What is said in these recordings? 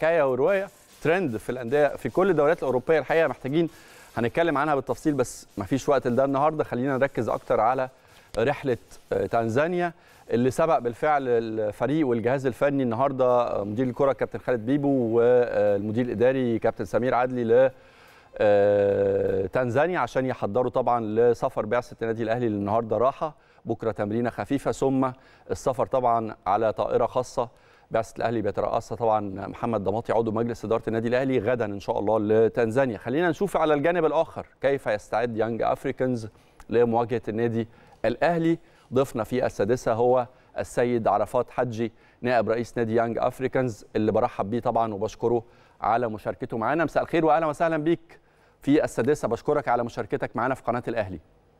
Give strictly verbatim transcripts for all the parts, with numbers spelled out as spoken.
حكايه وروايه ترند في الانديه في كل الدوريات الاوروبيه. الحقيقه محتاجين هنتكلم عنها بالتفصيل، بس ما فيش وقت لده النهارده. خلينا نركز اكتر على رحله تنزانيا اللي سبق بالفعل الفريق والجهاز الفني النهارده، مدير الكره كابتن خالد بيبو والمدير الاداري كابتن سمير عدلي ل تنزانيا عشان يحضروا طبعا لسفر بعثه النادي الاهلي اللي النهارده راحه، بكره تمرينه خفيفه، ثم السفر طبعا على طائره خاصه بعثه الاهلي بيترأسها طبعا محمد ضماطي عضو مجلس اداره النادي الاهلي غدا ان شاء الله لتنزانيا. خلينا نشوف على الجانب الاخر كيف يستعد يانج افريكانز لمواجهه النادي الاهلي. ضيفنا في السادسه هو السيد عرفات حجي نائب رئيس نادي يانج افريكانز اللي برحب بيه طبعا وبشكره على مشاركته معنا. مساء الخير واهلا وسهلا بيك في السادسه، بشكرك على مشاركتك معنا في قناه الاهلي.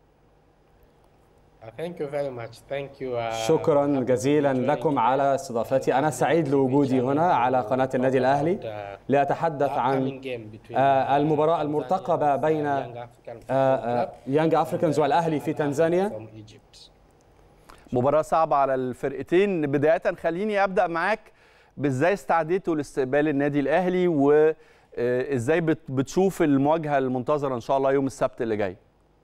Thank you very much. Thank you. Uh, شكرا جزيلا لكم على استضافتي. أنا سعيد لوجودي هنا على قناة النادي الأهلي لأتحدث عن المباراة المرتقبة بين يانج أفريكانز والأهلي في تنزانيا. مباراة صعبة على الفرقتين. بداية خليني أبدأ معاك بإزاي استعديتوا لاستقبال النادي الأهلي وإزاي بتشوف المواجهة المنتظرة إن شاء الله يوم السبت اللي جاي.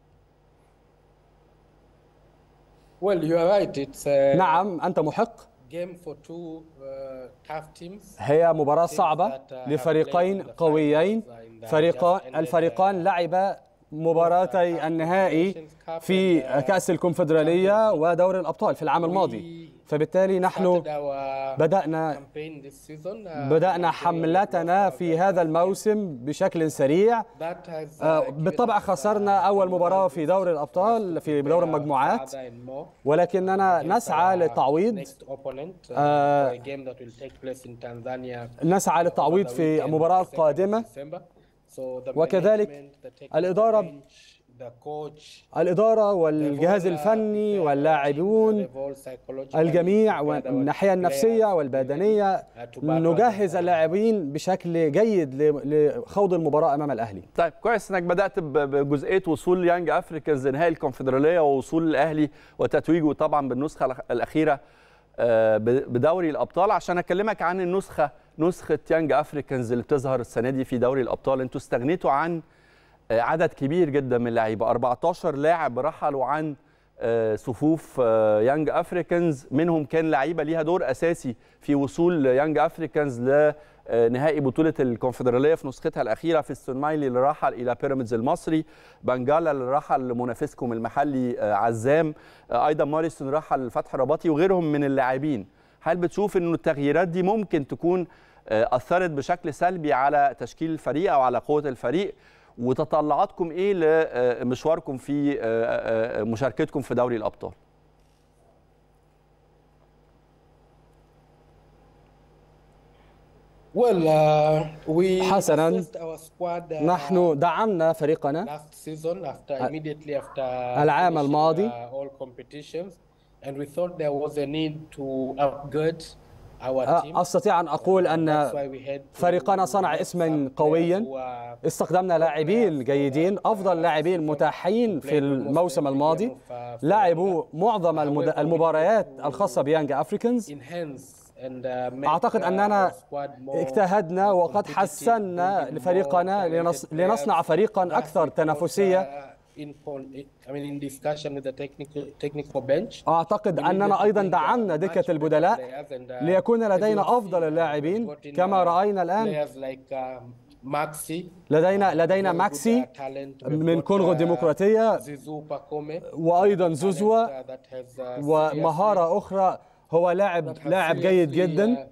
Well, you are right. It's a نعم أنت محق. game for two uh, tough teams. هي مباراة صعبة لفريقين قويين. فريقان الفريقان لعبا مباراتي النهائي في كأس الكونفدرالية ودوري الأبطال في العام الماضي، فبالتالي نحن بدأنا بدأنا حملتنا في هذا الموسم بشكل سريع. بالطبع خسرنا أول مباراة في دوري الأبطال في دور المجموعات، ولكننا نسعى للتعويض نسعى للتعويض في المباراة القادمة. وكذلك الإدارة الإدارة والجهاز الفني واللاعبون الجميع والناحية النفسية والبدنية نجهز اللاعبين بشكل جيد لخوض لخوض أمام الأهلي. طيب كويس إنك بدأت بجزئية وصول يانج أفريكانز نهائي الكونفدرالية ووصول الأهلي وتتويجه طبعا بالنسخة الأخيرة بدوري الأبطال، عشان أكلمك عن النسخة نسخة يانج أفريكانز اللي بتظهر السنة دي في دوري الأبطال. أنتوا استغنيتوا عن عدد كبير جدا من اللعيبة، أربعتاشر لاعب رحلوا عن صفوف يانج أفريكانز، منهم كان لعيبة ليها دور أساسي في وصول يانج أفريكانز لنهائي بطولة الكونفدرالية في نسختها الأخيرة. في السونمايلي اللي رحل إلى بيراميدز المصري، بنجالا اللي رحل لمنافسكم المحلي عزام، أيضا ماريسون رحل لفتح رباطي وغيرهم من اللاعبين. هل بتشوف إنه التغييرات دي ممكن تكون أثرت بشكل سلبي على تشكيل الفريق أو على قوة الفريق؟ وتطلعاتكم إيه لمشواركم في مشاركتكم في دوري الأبطال؟ حسناً، نحن دعمنا فريقنا العام الماضي. أستطيع أن أقول أن فريقنا صنع اسما قويا، استخدمنا لاعبين جيدين، أفضل لاعبين متاحين في الموسم الماضي، لعبوا معظم المباريات الخاصة بيانج أفريكانز. أعتقد أننا اجتهدنا وقد حسنا لفريقنا لنصنع فريقا أكثر تنافسية. أعتقد أننا أيضا دعمنا دكة البدلاء ليكون لدينا أفضل اللاعبين كما رأينا الآن. لدينا لدينا ماكسي من كونغو الديمقراطية، وأيضا زوزوا، ومهارة أخرى، هو لاعب لاعب جيد جدا.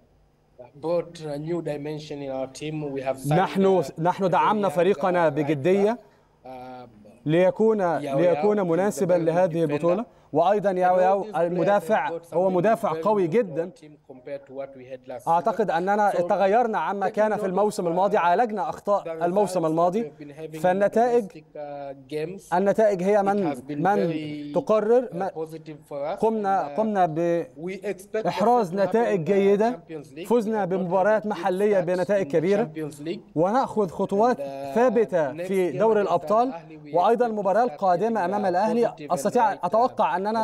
نحن نحن دعمنا فريقنا بجدية ليكون ليكون مناسبا لهذه البطولة. وايضا ياو ياو المدافع هو مدافع قوي جدا. اعتقد اننا تغيرنا عما كان في الموسم الماضي، عالجنا اخطاء الموسم الماضي، فالنتائج النتائج هي من من تقرر. قمنا قمنا باحراز نتائج جيده، فزنا بمباريات محليه بنتائج كبيره، وناخذ خطوات ثابته في دوري الابطال. وايضا المباراه القادمه امام الاهلي استطيع اتوقع أننا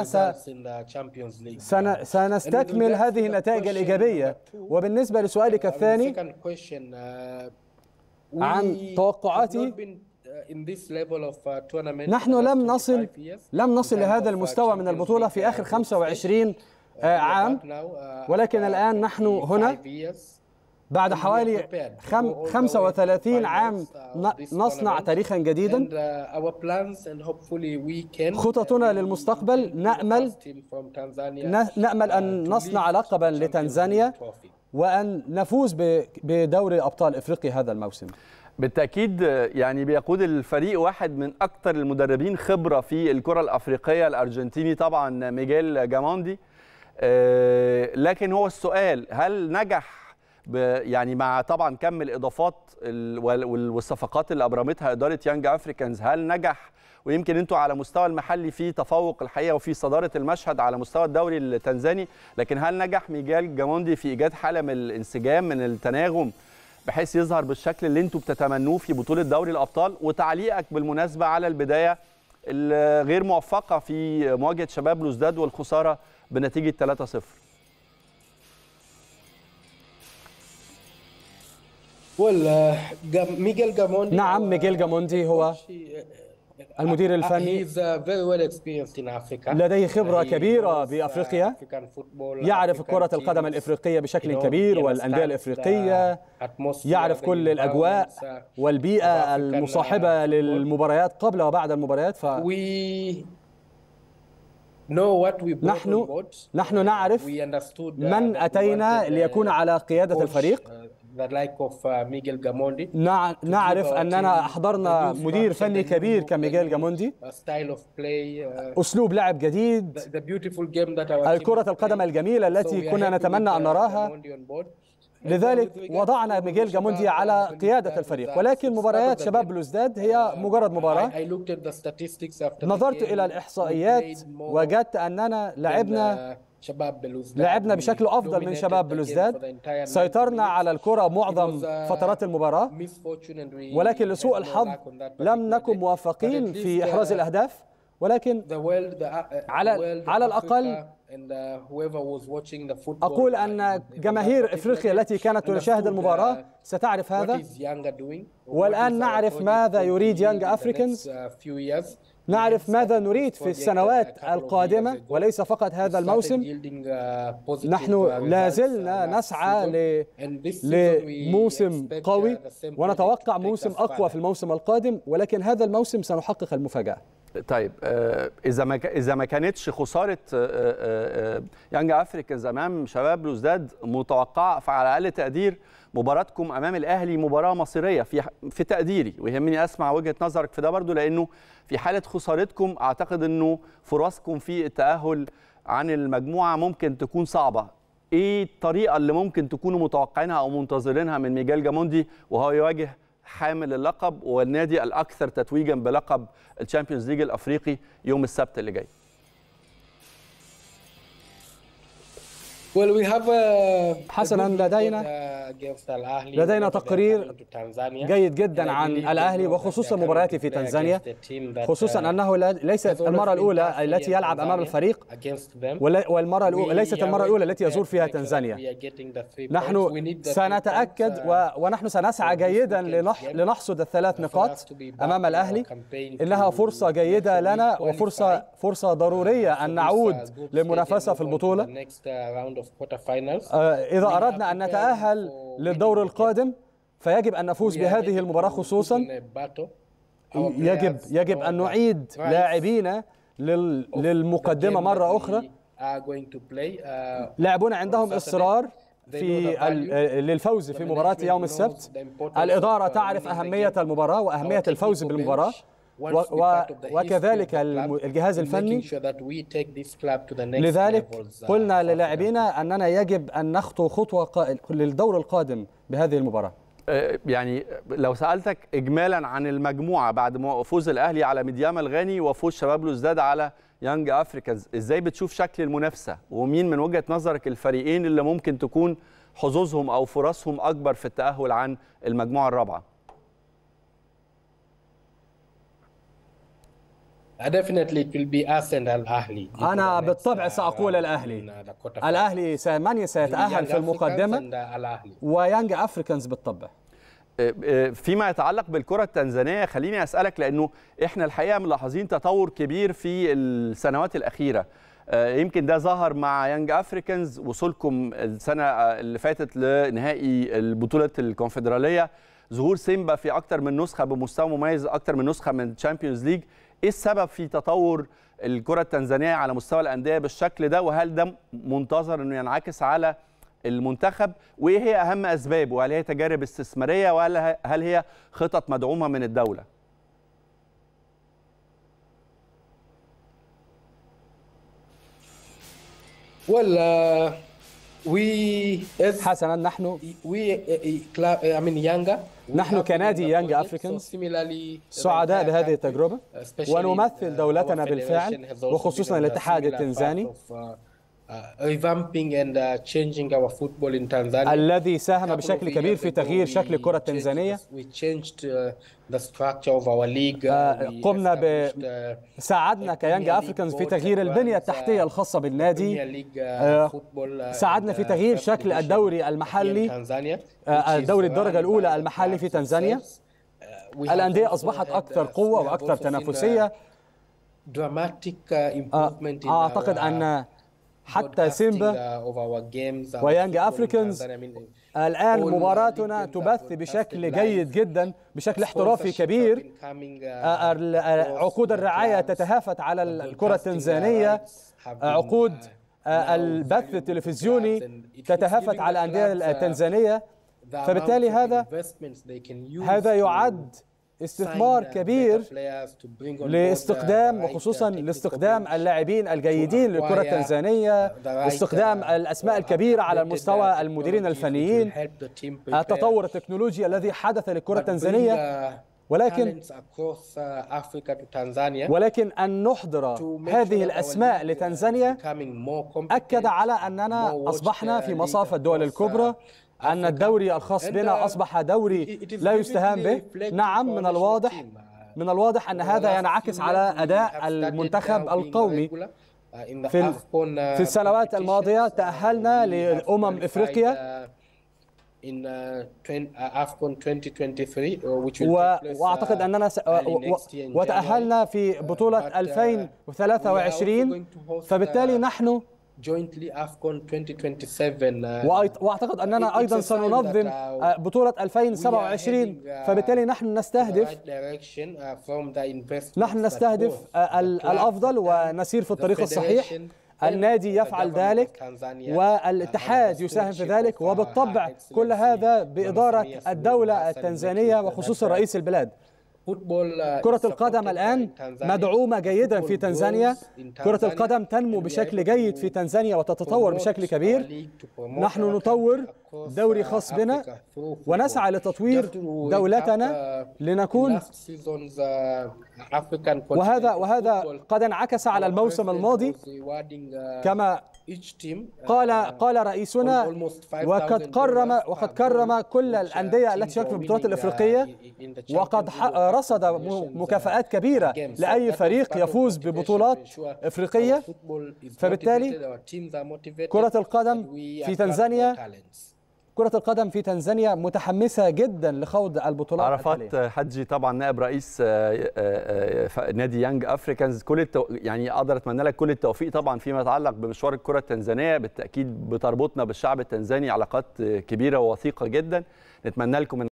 سنستكمل هذه النتائج الإيجابية. وبالنسبة لسؤالك الثاني عن توقعاتي، نحن لم نصل لم نصل لهذا المستوى من البطولة في آخر خمسة وعشرين عام، ولكن الآن نحن هنا بعد حوالي خمسة وثلاثين عام نصنع تاريخا جديدا. خططنا للمستقبل نأمل نأمل أن نصنع لقبا لتنزانيا وأن نفوز بدوري أبطال إفريقيا هذا الموسم. بالتأكيد يعني بيقود الفريق واحد من أكثر المدربين خبرة في الكرة الأفريقية الأرجنتيني طبعا ميغيل جاموندي. لكن هو السؤال، هل نجح يعني مع طبعا كم الإضافات والصفقات اللي أبرمتها إدارة يانج أفريكانز، هل نجح؟ ويمكن أنتوا على مستوى المحلي في تفوق الحقيقة وفي صدارة المشهد على مستوى الدوري التنزاني، لكن هل نجح ميغيل جاموندي في إيجاد حالة من الانسجام من التناغم بحيث يظهر بالشكل اللي انتوا بتتمنوه في بطولة دوري الأبطال؟ وتعليقك بالمناسبة على البداية الغير موفقة في مواجهة شباب بلوزداد والخسارة بنتيجة ثلاثة صفر. ميغيل جاموندي نعم، ميغيل جاموندي هو المدير الفني، لديه خبرة كبيرة بأفريقيا، يعرف كرة القدم الإفريقية بشكل كبير والأندية الإفريقية، يعرف كل الأجواء والبيئة المصاحبة للمباريات قبل وبعد المباريات. ف نحن نحن نعرف من أتينا ليكون على قيادة الفريق. نعرف أننا أحضرنا مدير فني كبير كميغيل جاموندي، أسلوب لعب جديد، الكرة القدم الجميلة التي كنا نتمنى أن نراها. لذلك وضعنا ميغيل جاموندي على قيادة الفريق. ولكن مباريات شباب بلوزداد هي مجرد مباراة. نظرت إلى الإحصائيات وجدت أننا لعبنا لعبنا بشكل أفضل من شباب بلوزداد، سيطرنا على الكرة معظم فترات المباراة، ولكن لسوء الحظ لم نكن موفقين في إحراز الأهداف. ولكن على على الأقل أقول أن جماهير إفريقيا التي كانت تشاهد المباراة ستعرف هذا. والآن نعرف ماذا يريد يانج أفريكانز، نعرف ماذا نريد في السنوات القادمة وليس فقط هذا الموسم. نحن لا زلنا نسعى لموسم قوي ونتوقع موسم أقوى في الموسم القادم، ولكن هذا الموسم سنحقق المفاجأة. طيب إذا ما إذا ما كانتش خسارة يانج أفريكانز أمام شباب بلوزداد متوقعة، فعلى أقل تقدير مباراتكم أمام الأهلي مباراة مصيرية في في تقديري، ويهمني أسمع وجهة نظرك في ده برضو، لأنه في حالة خسارتكم أعتقد أنه فرصكم في التأهل عن المجموعة ممكن تكون صعبة. إيه الطريقة اللي ممكن تكونوا متوقعينها أو منتظرينها من ميغيل جاموندي وهو يواجه حامل اللقب والنادي الأكثر تتويجا بلقب الشامبيونز ليج الأفريقي يوم السبت اللي جاي؟ حسنا، لدينا لدينا تقرير جيد جدا عن الأهلي وخصوصا مبارياته في تنزانيا، خصوصا أنه ليست المرة الأولى التي يلعب أمام الفريق، والمرة الأولى ليست المرة الأولى التي يزور فيها تنزانيا. نحن سنتأكد ونحن سنسعى جيدا لنحصد الثلاث نقاط أمام الأهلي. إنها فرصة جيدة لنا وفرصة فرصة ضرورية أن نعود للمنافسة في البطولة. إذا أردنا أن نتأهل للدور القادم فيجب أن نفوز بهذه المباراة، خصوصا يجب يجب أن نعيد لاعبين للمقدمة مرة أخرى. لاعبون عندهم إصرار في للفوز في مباراة يوم السبت. الإدارة تعرف أهمية المباراة وأهمية الفوز بالمباراة، وكذلك الجهاز الفني. لذلك قلنا للاعبينا أننا يجب أن نخطو خطوة للدور القادم بهذه المباراة. يعني لو سألتك إجمالا عن المجموعة بعد فوز الأهلي على ميديام الغاني وفوز شباب بلوزداد على يانج أفريكانز، إزاي بتشوف شكل المنافسة؟ ومين من وجهة نظرك الفريقين اللي ممكن تكون حظوظهم أو فرصهم أكبر في التأهل عن المجموعة الرابعة؟ Definitely it will be us and الأهلي. أنا بالطبع سأقول الأهلي. الأهلي من سيتأهل في المقدمة ويانج أفريكانز بالطبع. فيما يتعلق بالكرة التنزانية خليني أسألك، لأنه إحنا الحقيقة ملاحظين تطور كبير في السنوات الأخيرة. يمكن ده ظهر مع يانج أفريكانز، وصولكم السنة اللي فاتت لنهائي البطولة الكونفدرالية، ظهور سيمبا في أكتر من نسخة بمستوى مميز، أكتر من نسخة من تشامبيونز ليج. إيه السبب في تطور الكرة التنزانية على مستوى الأندية بالشكل ده، وهل ده منتظر أنه ينعكس على المنتخب؟ وايه هي اهم اسبابه؟ وهل هي تجارب استثماريه ولا هل هي خطط مدعومه من الدوله؟ well uh, we حسنا نحن we I mean يانجا نحن كنادي يانج أفريكانز سعداء بهذه التجربة ونمثل دولتنا بالفعل، وخصوصا الاتحاد التنزاني الذي ساهم بشكل كبير في تغيير شكل الكرة التنزانية. قمنا ب ساعدنا كيانج أفريكانز في تغيير البنية التحتية الخاصة بالنادي، ساعدنا في تغيير شكل الدوري المحلي، الدوري الدرجة الأولى المحلي في تنزانيا. الأندية أصبحت أكثر قوة وأكثر تنافسية. أعتقد أن حتى سيمبا ويانج أفريكانز الآن مباراتنا تبث بشكل جيد جدا، بشكل احترافي كبير. عقود الرعاية تتهافت على الكرة التنزانية، عقود البث التلفزيوني تتهافت على الأندية التنزانية، فبالتالي هذا هذا يعد استثمار كبير لاستخدام، وخصوصا لاستخدام اللاعبين الجيدين للكرة التنزانية، استخدام الأسماء الكبيرة على المستوى المديرين الفنيين، التطور التكنولوجي الذي حدث للكرة التنزانية. ولكن ولكن أن نحضر هذه الأسماء لتنزانيا أكد على أننا أصبحنا في مصاف الدول الكبرى، أن الدوري الخاص بنا أصبح دوري لا يستهان به. نعم، من الواضح من الواضح أن هذا ينعكس على أداء المنتخب القومي. في في السنوات الماضية تأهلنا لأمم إفريقيا، وأعتقد أننا س... وتأهلنا في بطولة ألفين وثلاثة وعشرين، فبالتالي نحن واعتقد اننا ايضا سننظم بطولة ألفين وسبعة وعشرين، فبالتالي نحن نستهدف نحن نستهدف الافضل ونسير في الطريق الصحيح. النادي يفعل ذلك والاتحاد يساهم في ذلك، وبالطبع كل هذا بإدارة الدولة التنزانية وخصوصا رئيس البلاد. كرة القدم الآن مدعومة جيدا في تنزانيا، كرة القدم تنمو بشكل جيد في تنزانيا وتتطور بشكل كبير. نحن نطور دوري خاص بنا ونسعى لتطوير دولتنا لنكون، وهذا وهذا قد انعكس على الموسم الماضي كما قال قال رئيسنا، وقد كرم وقد كرم كل الأندية التي شاركت في البطولات الإفريقية، وقد رصد مكافآت كبيرة لأي فريق يفوز ببطولات إفريقية. فبالتالي كرة القدم في تنزانيا كرة القدم في تنزانيا متحمسة جدا لخوض البطولات. عرفات حجي طبعا نائب رئيس نادي يانج أفريكانز، كل التو... يعني اقدر اتمنى لك كل التوفيق طبعا فيما يتعلق بمشوار الكرة التنزانية. بالتأكيد بتربطنا بالشعب التنزاني علاقات كبيرة ووثيقة جدا. نتمنى لكم